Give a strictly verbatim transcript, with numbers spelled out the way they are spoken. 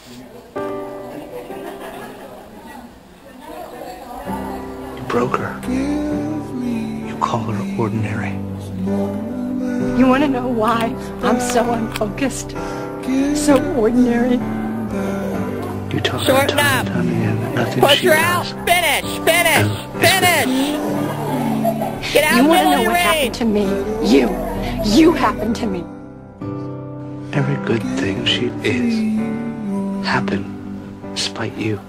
You broke her. You call her ordinary. You want to know why I'm so unfocused, so ordinary? You tell her Shorten time up. and time again that nothing Push she her does. out. Finish. Finish. is Finish. Get out You of the want to know middle what of happened to me? You. You happened to me. Every good thing she is happened despite you.